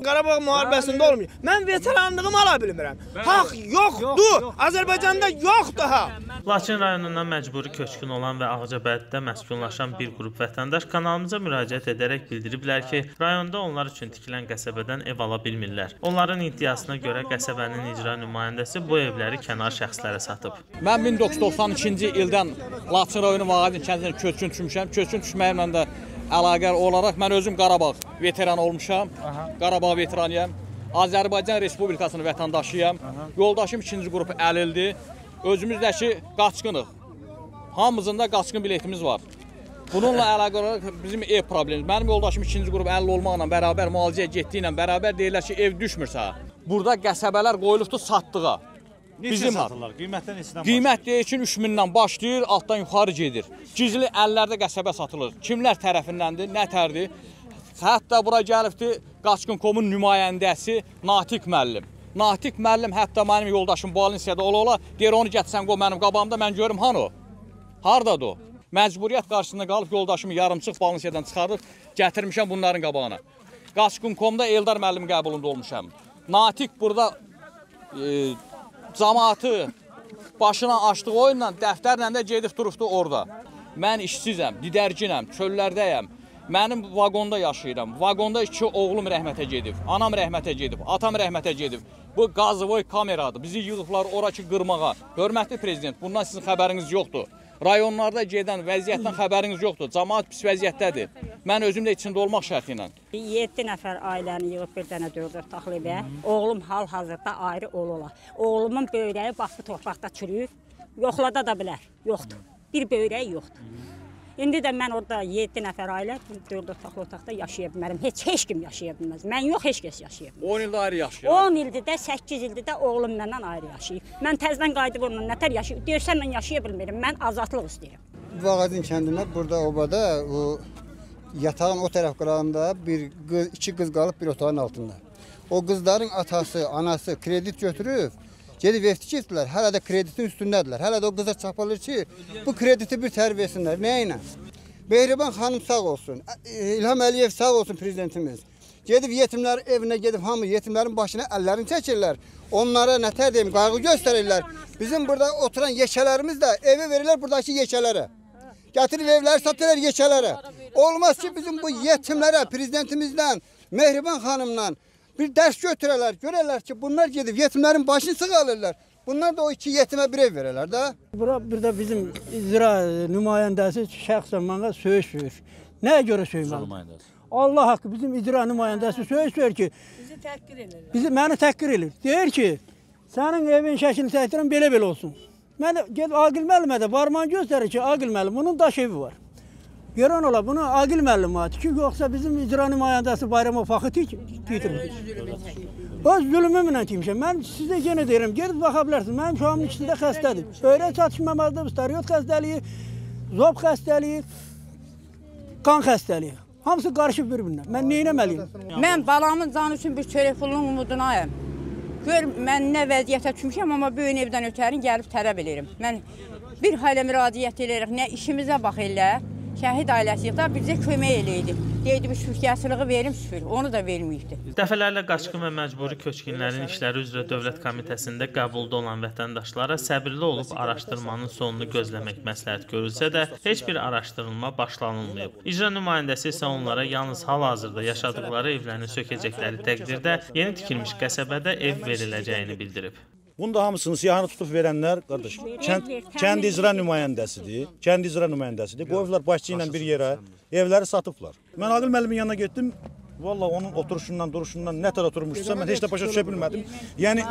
Qarabağ müharibəsində olmuyor. Mən veteranlığımı ala bilmirəm. Haqq yoxdur. Azərbaycanda yoxdur ha. Laçın rayonundan məcburi köçkün olan və Ağcabəddə məskunlaşan bir qrup vətəndaş kanalımıza müraciət edərək bildiriblər ki, rayonda onlar üçün tikilən qəsəbədən ev ala bilmirlər. Onların iddiasına görə qəsəbənin icra nümayəndəsi bu evləri kənar şəxslərə satıb. Mən 1992-ci ildən Laçın rayonu Vağadin kəndinə köçkün düşmüşəm. Köçkün düşməyimlə də əlaqəli olaraq mən özüm Qarabağ veteran olmuşam. Qarabağ veteranıyam. Azərbaycan Respublikasının vətəndaşıyam. Yoldaşım 2-ci qrupu əlildir. Özümüzdəki qaçqınıq. Hamımızın da qaçqın biletimiz var. Bununla əlaqəli olaraq bizim ev problemimiz. Mənim yoldaşım 2-ci qrup əlil olmaqla bərabər müalicəyə getdiyinlə bərabər deyirlər ki, ev düşmürsə. Burada qəsəbələr qoyulubdur satdığa. Bizim satırlar? Qiymətdən neçədən qiymət deyir ki, 3000-dən başlayır, altdan yuxarı gedir. Gizli əllərdə qəsəbə satılır. Kimlər tərəfindəndir, nətərdir? Hətta bura gəlibdir Qaçqın.com-un nümayəndəsi Natiq müəllim. Natiq müəllim hətta mənim yoldaşım Balinsiyada ola deyir onu gətirsən qoy mənim qabağımda mən görüm hanı o? Hardadır o? Məcburiyyət qarşısında qalıb yoldaşımı yarımçıq Balinsiyadan çıxarıb gətirmişəm bunların qabağına. Qaçqın.com-da Eldar müəllim qəbulunda olmuşam. Natiq burada cəmaatı başına açdığı oyunla dəftərlə də gedib durubdu orada. Mən işsizəm, didərginəm, çöllərdəyəm. Mənim vaqonda yaşayıram. Vaqonda 2 oğlum rəhmətə gedib, anam rəhmətə gedib, atam rəhmətə gedib. Bu qazıvoy kameradır. Bizi yığıblar oraki qırmağa. Hörmətli prezident, bundan sizin xəbəriniz yoxdur. Rayonlarda gedən vəziyyətdən xəbəriniz yoxdur. Cəmaat pis vəziyyətdədir. Mən özüm də içində olmaq şərti ilə. 7 nəfər ailəni yığıb bir dənə 4 otaqlı evə. Oğlum hal-hazırda ayrı oğlu. Oğlumun böyrəyi baxdı torpaqda çürüyür. Yoxlada da bilər. Yoxdur. Bir böyrəyi yoxdur. İndi də mən orada 7 nəfər ailə 4 otaqlı otaqda yaşaya bilmərəm. Heç kim yaşaya bilməz. Mən yox, heç kəs yaşaya bilməz. 10 ildə ayrı yaşayır. 10 ildir də, 8 ildir də oğlum məndən ayrı yaşayıb. Mən təzədən qayıdıb onunla nətər yaşayıb. Deyirsən mən yaşaya bilmirəm. Mən azadlıq istəyirəm. Vağadin kəndində burada obada o yatağın o tərəf qırağında iki qız qalıb bir otağın altında. O qızların atası, anası kredit götürüb gedib ev tikibdilər, hələ də kreditin üstündədirlər. Hələ də o qıza çapılır ki, bu krediti bir tər versinlər. Nə ilə? Mehriban xanım sağ olsun, İlham Əliyev sağ olsun prezidentimiz. Gedib yetimlər evinə gedib hamı yetimlərin başına əllərini çəkirlər. Onlara nətər deyim, qayğı göstərirlər. Bizim burada oturan yeşələrimiz də evi verirlər buradakı yeşələrə. Gətirib evləri satırlar yeşələrə. Olmaz ki, bizim bu yetimlərə prezidentimizdən, Mehriban xanımdan bir dərs götürərlər, görərlər ki, bunlar gedib yetimlərin başını sığalırlar. Bunlar da o 2 yetimə bir ev verərlər də. Bura bir də bizim icra nümayəndəsi şəxsən mənə söyür. Nəyə görə söyməli? Allah haqqı bizim icra nümayəndəsi söyür ki, bizi təhqir edir. Məni təhqir edir. Deyir ki, sənin evin şəklini təhqirən belə-belə olsun. Mən gedib Aqil müəllimə də barmağını göstərir ki, Aqil müəllim, bunun daş evi var. Görən ola, bunu Aqil müəllim var ki, yoxsa bizim icra nümayəndəsi Bayramov Faxı getirmiş. Öz zülmümlə demişəm. Mən sizə yenə deyirəm, gedib baxa bilərsiniz. Mənim uşağımın ikisi də xəstədir. Öyrək çatışmamazlığı, stariot xəstəliyi, zob xəstəliyi, qan xəstəliyi. Hamısı qarışıb bir-birinə. Mən nə etməliyim? Mən balamın canı üçün bir çörək pulunun umudunayım. Gör, mən nə vəziyyətə düşmüşəm, amma böyün evdən ötərin gəlib tələb elərim. Mən bir haylə müraciət eləyirik, nə işimizə bax elə. Şəhid ailəsi da bizə kömək eləydi. Deydi, bir süfrəçılığı verim süfür, onu da verməyibdi. Dəfələrlə qaçqın və məcburi köçkünlərin işləri üzrə Dövlət Komitəsində qəbulda olan vətəndaşlara səbirli olub araşdırmanın sonunu gözləmək məsləhət görülsə də, heç bir araşdırılma başlanılmayıb. İcra nümayəndəsi isə onlara yalnız hal-hazırda yaşadıkları evlərini sökəcəkləri təqdirdə yeni tikilmiş qəsəbədə ev veriləcəyini bildirib. Bunda hamısını siyahını tutub verənlər, qardaş, kənd icra nümayəndəsidir. Kənd icra nümayəndəsidir. Qoyublar başçı ilə bir yerə evləri satıblar. Mən Aqil müəllimin yanına getdim. Valla onun oturuşundan, duruşundan nə tər oturmuşsa mən heç də başa düşə bilmədim. Yəni,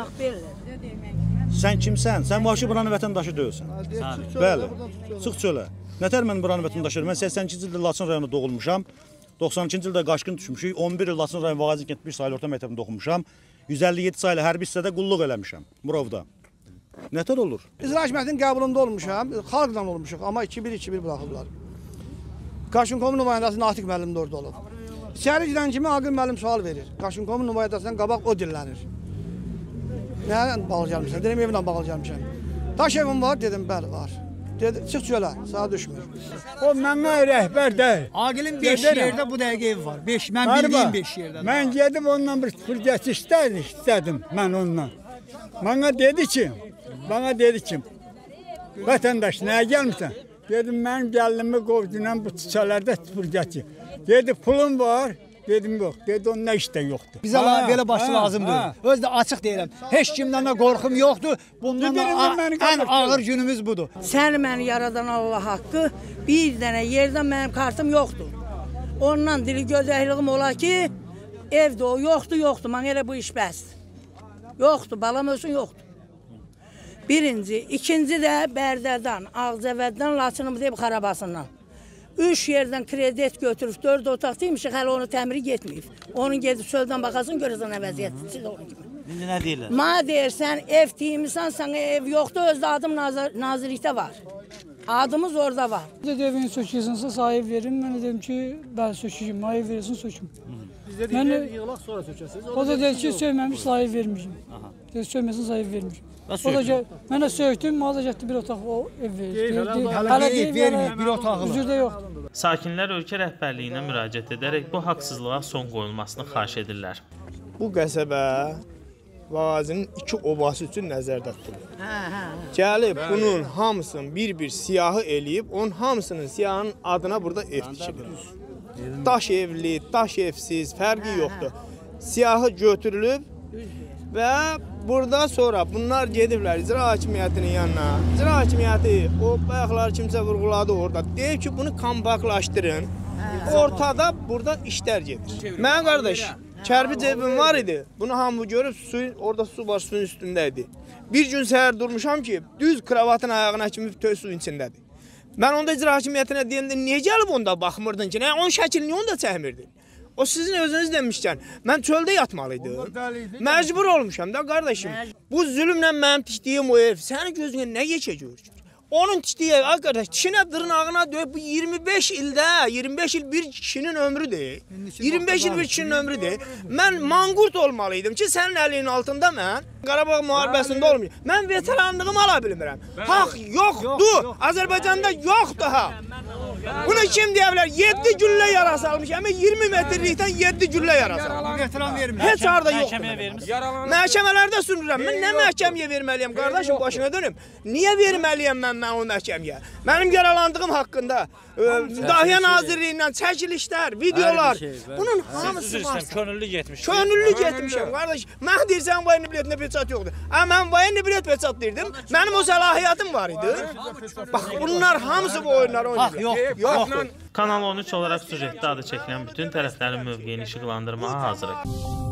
sən kimsən? Sən vahşi buranın vətəndaşı deyilsən. Bəli, çıx çölə. Nətər mən buranın vətəndaşıyım? Mən 82-ci ildə Laçın rayonunda doğulmuşam. 92-ci ildə qaçqın düşmüşük. 11 il Laçın rayon Vağadin kənd 1 saylı orta məktəbində oxumuşam. 157 saylı hərbi hissədə qulluq eləmişəm Murovda. Nətər olur? İcra hakimiyyətinin qəbulunda olmuşam, xalqla olmuşuq, amma 2-1 buraxıblar. Qaçqın.com nümayəndəsi Natiq müəllim də orada olub. İçəri girən kimi Aqil müəllim sual verir. Qaçqın.com nümayəndəsindən qabaq o dillənir. Nə bağlı gəlmişsən? Dedim, evlə bağlı gəlmişəm. Daş evim var, dedim, bəli, var. Dedi, çıx çölə, sağ düşmür. O mənə rəhbər deyil. Aqilin 5 yerdə bu dəqiqə evi var. 5, mən bildiyim 5 yerdə. Mən gedib ondan bir fırcəç istədim mən ondan. Bana dedi ki, vətəndaş nəyə gəlmişsən? Dedim, mən gəlinimi qovcundan bu çiçələrdə fırcəçi. Dedi, pulun var. Dedim, yox. Dedi, onun nə işdə yoxdur. Bizə belə başlı lazımdır. Özdə açıq deyirəm. Heç kimdən də qorxum yoxdur. Bundan ən ağır günümüz budur. Sən məni yaradan Allah haqqı, bir dənə yerdən mənim kartım yoxdur. Ondan dili gözəlliğim ola ki, evdə o yoxdur. Mən elə bu iş bəsdir. Yoxdur, balam ölsün, yoxdur. Birinci, ikinci də Bərdədən, Ağzəvəddən, Laçınım deyib xarabasından. 3 yerdən kredit götürüb 4 otaq deymişik, hələ onu təmiri getməyib. Onun gedib söldən baxasın, görəsən əvəziyyəti, siz onun kimi. İndi nə deyirlər? Mənə deyirsən, ev deyimisən, sənə ev yoxdur, özdə adım nazirlikdə var. Adımız orada var. Evini söküyorsunsa sahip verin. Ben de dedim ki ben sökeyim. Sahip verirsin söküm. Bizdə deyirlər, yığılaq sonra sökəsiniz. O da dedi ki söyməmiş sahip vermişim. Dedi söyməsin sahip vermişim. O da mənə söktüm, mənə da getdi bir otaq o ev verdi. Hələ ev verməyib, bir otaqlı. Üzrdə yoxdur. Sakinlər ölkə rəhbərliyinə müraciət edərək bu haqsızlığa son qoyulmasını xahiş edirlər. Bu qəsəbə Vağazinin 2 obası üçün nəzərdə tutulur. Gəlib bunun hamısını bir siyahı eləyib, onun hamısının siyahının adına burada ev tikilir. Daş evli, daş evsiz, fərqi yoxdur. Siyahı götürülüb və burada sonra bunlar gediblər icra hakimiyyətinin yanına. İcra hakimiyyəti o bayaqları kimsə vurğuladı orada. Deyib ki, bunu kompaktlaşdırın. Ortada burada işlər gedir. Mən qardaş, kərpic evim var idi. Bunu hamı görüb, orada su var, suyun üstündə idi. Bir gün səhər durmuşam ki, düz kravatın ayağına kimi töy suyun içindədir. Mən onda icra hakimiyyətinə deyəndə, niyə gəlib onda baxmırdın ki, onun şəklini onda çəkmirdin? O sizin özünüz demişkən, mən çöldə yatmalıydım. Məcbur olmuşam da qardaşım. Bu zülümlə mənim tikdiyim o ev, sənin gözünə nə geçə görür? Onun tikdiyi ev, qardaş, kişinə dırnağına döyüb, bu 25 ildə, 25 il bir kişinin ömrüdür. 25 il bir kişinin ömrüdür. Mən manqurt olmalıydım ki, sənin əlinin altında mən Qarabağ müharibəsində olmayayım. Mən veteranlığımı ala bilmirəm. Haqq yoxdur. Azərbaycanda yoxdur ha. Bunu kim deyə bilər? 7 güllə yarası almış. Həmin 20 metrlikdən 7 güllə yarası almış. Veteran vermiş. Heç harda yoxdur. Məhkəmələrdə sürürəm. Mən nə məhkəməyə verməliyəm? Qardaşım başına dönüm. Niyə verməliyəm mən o məhkəməyə? Mənim yaralandığım haqqında Müdafiə Nazirliyindən çəkilişlər, videolar. Bunun hamısı var. Könüllü getmiş. Könüllü getmişəm, qardaş. Mən deyirsən, voyni biletində peçat yoxdur. Mən voyni bilet peçat deyirdim. Mənim o səlahiyyatım var idi. Bax, bunlar hamısı bu oyunlar oynayır. Kanal 13 olaraq süjetdə adı çəkilən bütün tərəflərin mövqeyini işıqlandırmağa hazırıq.